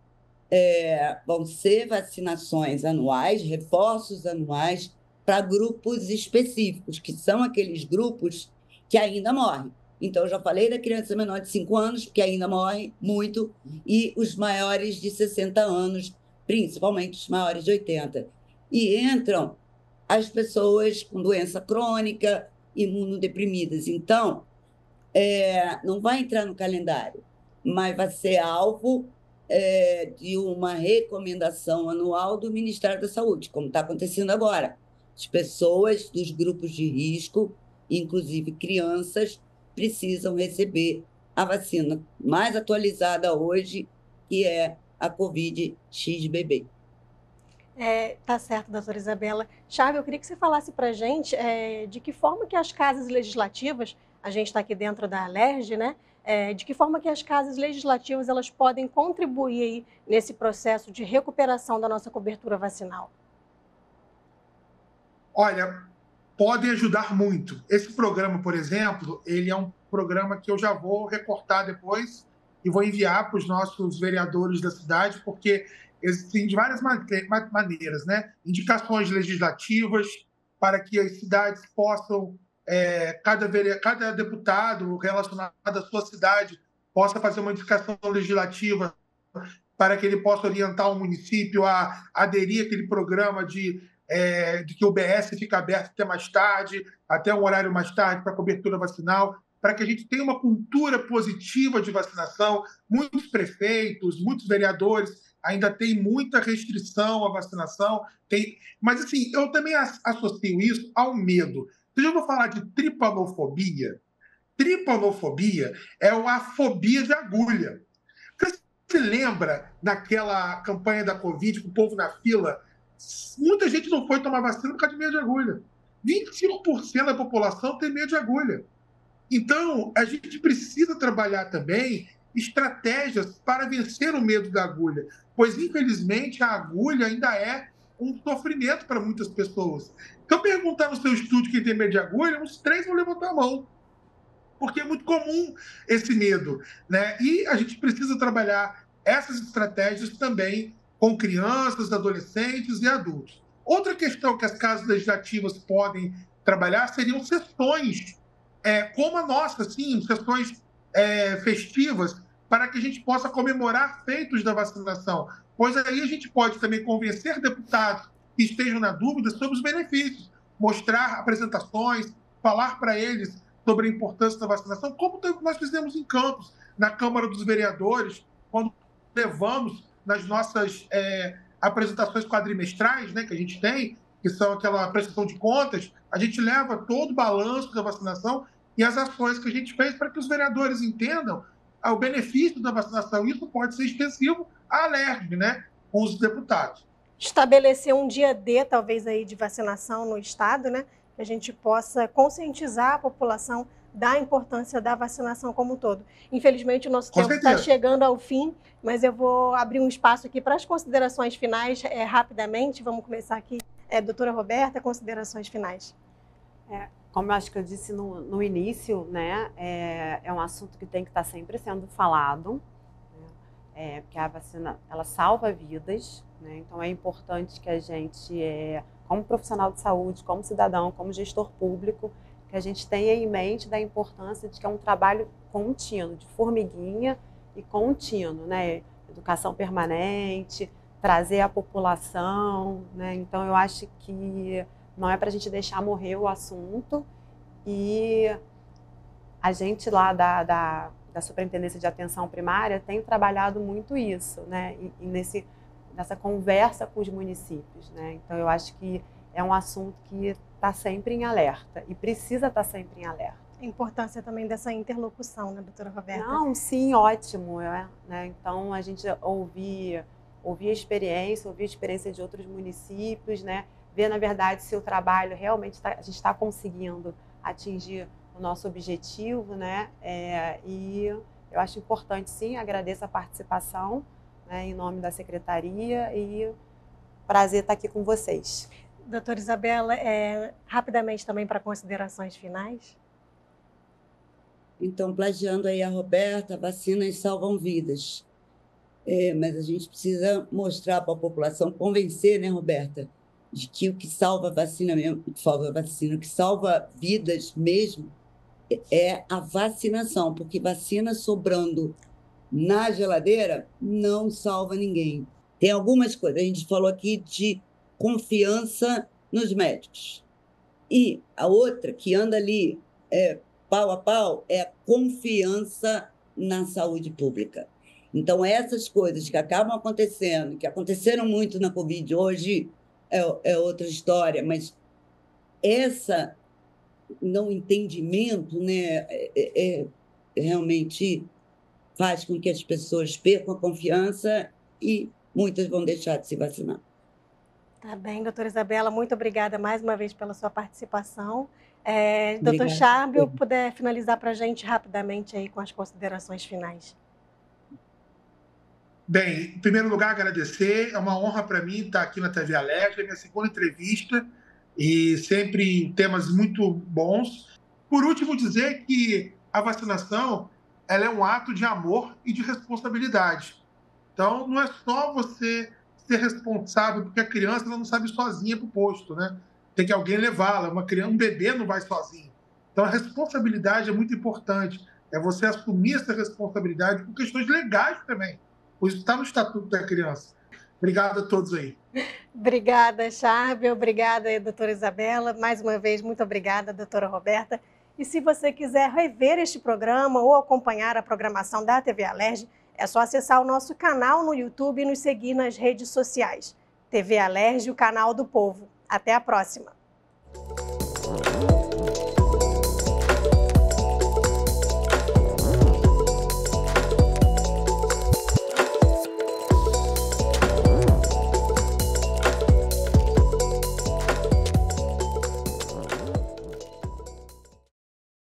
É, vão ser vacinações anuais, reforços anuais para grupos específicos, que são aqueles grupos que ainda morrem. Então, eu já falei da criança menor de cinco anos, que ainda morre muito, e os maiores de sessenta anos, principalmente os maiores de oitenta. E entram as pessoas com doença crônica, imunodeprimidas. Então, é, não vai entrar no calendário, mas vai ser alvo é, de uma recomendação anual do Ministério da Saúde, como está acontecendo agora. As pessoas dos grupos de risco, inclusive crianças, precisam receber a vacina mais atualizada hoje, que é a Covid X B B. É, tá certo, doutora Isabela. Chave, eu queria que você falasse para a gente é, de que forma que as casas legislativas, a gente está aqui dentro da Alerj, né? É, de que forma que as casas legislativas elas podem contribuir aí nesse processo de recuperação da nossa cobertura vacinal? Olha, podem ajudar muito. Esse programa, por exemplo, ele é um programa que eu já vou recortar depois e vou enviar para os nossos vereadores da cidade, porque existem de várias maneiras, né? Indicações legislativas para que as cidades possam, é, cada, vere... cada deputado relacionado à sua cidade possa fazer uma indicação legislativa para que ele possa orientar o município a aderir àquele programa de, é, de que o B S fica aberto até mais tarde, até um horário mais tarde para cobertura vacinal, para que a gente tenha uma cultura positiva de vacinação. Muitos prefeitos, muitos vereadores ainda têm muita restrição à vacinação. Tem... Mas, assim, eu também associo isso ao medo. Se eu vou falar de tripanofobia, tripanofobia é a fobia de agulha. Você lembra naquela campanha da Covid, com o povo na fila? Muita gente não foi tomar vacina por causa de medo de agulha. vinte e cinco por cento da população tem medo de agulha. Então, a gente precisa trabalhar também estratégias para vencer o medo da agulha, pois, infelizmente, a agulha ainda é um sofrimento para muitas pessoas. Se eu perguntar no seu estúdio quem tem medo de agulha, uns três vão levantar a mão, porque é muito comum esse medo, né? E a gente precisa trabalhar essas estratégias também com crianças, adolescentes e adultos. Outra questão que as casas legislativas podem trabalhar seriam sessões, é, como a nossa, assim, sessões é, festivas, para que a gente possa comemorar feitos da vacinação, pois aí a gente pode também convencer deputados que estejam na dúvida sobre os benefícios, mostrar apresentações, falar para eles sobre a importância da vacinação, como nós fizemos em Campos, na Câmara dos Vereadores, quando levamos nas nossas é, apresentações quadrimestrais, né, que a gente tem, que são aquela prestação de contas, a gente leva todo o balanço da vacinação e as ações que a gente fez para que os vereadores entendam o benefício da vacinação. Isso pode ser extensivo à Alerj, né, com os deputados. Estabelecer um dia D, talvez, aí de vacinação no estado, né? Que a gente possa conscientizar a população da importância da vacinação como um todo. Infelizmente, o nosso Com tempo está chegando ao fim, mas eu vou abrir um espaço aqui para as considerações finais é, rapidamente. Vamos começar aqui. É, doutora Roberta, considerações finais. É, como eu acho que eu disse no, no início, né, é, é um assunto que tem que estar sempre sendo falado, né, é, porque a vacina, ela salva vidas, né, então é importante que a gente, é, como profissional de saúde, como cidadão, como gestor público, que a gente tenha em mente da importância de que é um trabalho contínuo, de formiguinha e contínuo, né, educação permanente, trazer a população, né, então eu acho que não é para a gente deixar morrer o assunto, e a gente lá da, da, da Superintendência de Atenção Primária tem trabalhado muito isso, né? E, e nesse, nessa conversa com os municípios, né? Então eu acho que é um assunto que está sempre em alerta e precisa estar sempre em alerta. A importância também dessa interlocução, né, doutora Roberta? Não, sim, ótimo, é, né? Então a gente ouvir, ouvir a experiência, ouvir a experiência de outros municípios, né? Ver, na verdade, se o trabalho realmente tá, a gente está conseguindo atingir o nosso objetivo, né? É, e eu acho importante, sim, agradeço a participação, né, em nome da Secretaria, e prazer estar aqui com vocês. Doutora Isabela, é, rapidamente também para considerações finais. Então, plagiando aí a Roberta, vacinas salvam vidas. É, mas a gente precisa mostrar para a população, convencer, né, Roberta, de que o que salva a vacina mesmo, salva a vacina, o que salva vidas mesmo é a vacinação, porque vacina sobrando na geladeira não salva ninguém. Tem algumas coisas, a gente falou aqui de confiança nos médicos. E a outra que anda ali é, pau a pau é a confiança na saúde pública. Então, essas coisas que acabam acontecendo, que aconteceram muito na Covid, hoje é, é outra história, mas essa não entendimento, né, é, é, realmente faz com que as pessoas percam a confiança e muitas vão deixar de se vacinar. Tá bem, doutora Isabela, muito obrigada mais uma vez pela sua participação. É, doutor Obrigada. Charbel, puder finalizar para a gente rapidamente aí com as considerações finais. Bem, em primeiro lugar, agradecer. É uma honra para mim estar aqui na T V Alerj, é minha segunda entrevista, e sempre em temas muito bons. Por último, dizer que a vacinação ela é um ato de amor e de responsabilidade. Então, não é só você ser responsável, porque a criança ela não sabe ir sozinha para o posto, né? Tem que alguém levá-la. Uma criança, um bebê não vai sozinho. Então, a responsabilidade é muito importante. É você assumir essa responsabilidade por questões legais também. Isso está no Estatuto da Criança. Obrigado a todos aí. Obrigada, Charbel. Obrigada, doutora Isabela. Mais uma vez, muito obrigada, doutora Roberta. E se você quiser rever este programa ou acompanhar a programação da T V Alerj, é só acessar o nosso canal no YouTube e nos seguir nas redes sociais. T V Alerj, o canal do povo. Até a próxima!